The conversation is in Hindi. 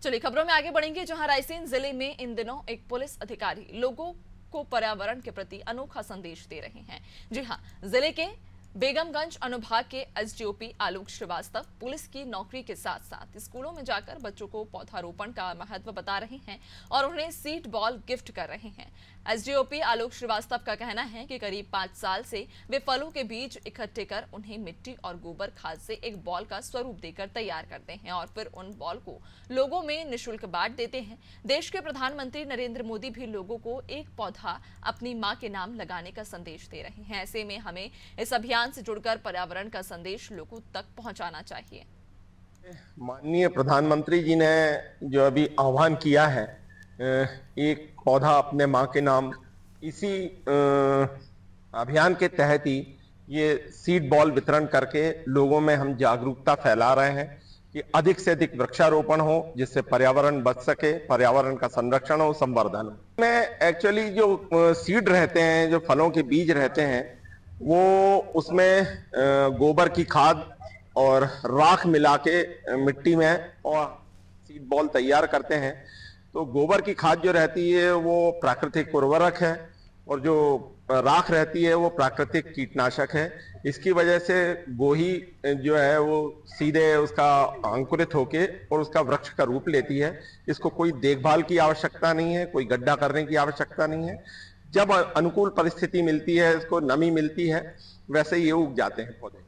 चलिए खबरों में आगे बढ़ेंगे, जहां रायसेन जिले में इन दिनों एक पुलिस अधिकारी लोगों को पर्यावरण के प्रति अनोखा संदेश दे रहे हैं। जी हां, जिले के बेगमगंज अनुभाग के एसडीओपी आलोक श्रीवास्तव पुलिस की नौकरी के साथ साथ स्कूलों में जाकर बच्चों को पौधारोपण का महत्व बता रहे हैं और उन्हें सीड बॉल गिफ्ट कर रहे हैं। एसडीओपी आलोक श्रीवास्तव का कहना है कि करीब 5 साल से वे फलों के बीज इकट्ठे कर उन्हें मिट्टी और गोबर खाद से एक बॉल का स्वरूप देकर तैयार करते हैं और फिर उन बॉल को लोगों में निःशुल्क बांट देते हैं। देश के प्रधानमंत्री नरेंद्र मोदी भी लोगों को एक पौधा अपनी मां के नाम लगाने का संदेश दे रहे हैं। ऐसे में हमें इस अभियान से जुड़कर पर्यावरण का संदेश लोगों तक पहुंचाना चाहिए। माननीय प्रधानमंत्री जी ने जो अभी आह्वान किया है, एक पौधा अपने मां के नाम, इसी अभियान के तहत ही ये सीड बॉल वितरण करके लोगों में हम जागरूकता फैला रहे हैं कि अधिक से अधिक वृक्षारोपण हो, जिससे पर्यावरण बच सके, पर्यावरण का संरक्षण हो, संवर्धन हो। में एक्चुअली जो सीड रहते हैं, जो फलों के बीज रहते हैं, वो उसमें गोबर की खाद और राख मिला के मिट्टी में और सीड बॉल तैयार करते हैं। तो गोबर की खाद जो रहती है वो प्राकृतिक उर्वरक है और जो राख रहती है वो प्राकृतिक कीटनाशक है। इसकी वजह से गोही जो है वो सीधे उसका अंकुरित होके और उसका वृक्ष का रूप लेती है। इसको कोई देखभाल की आवश्यकता नहीं है, कोई गड्ढा करने की आवश्यकता नहीं है। जब अनुकूल परिस्थिति मिलती है, इसको नमी मिलती है, वैसे ही ये उग जाते हैं पौधे।